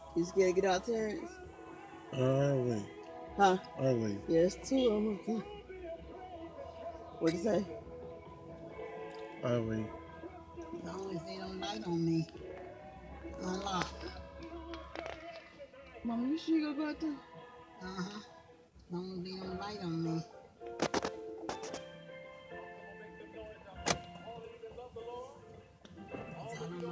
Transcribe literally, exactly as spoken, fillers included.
You scared to get out, Terrence? Early. Huh? Early. Yes, two of them. Okay. What'd you say? Early. As long as they don't light on me, unlock. Mama, you sure you gonna go out there? Uh huh. As long as they don't light on me.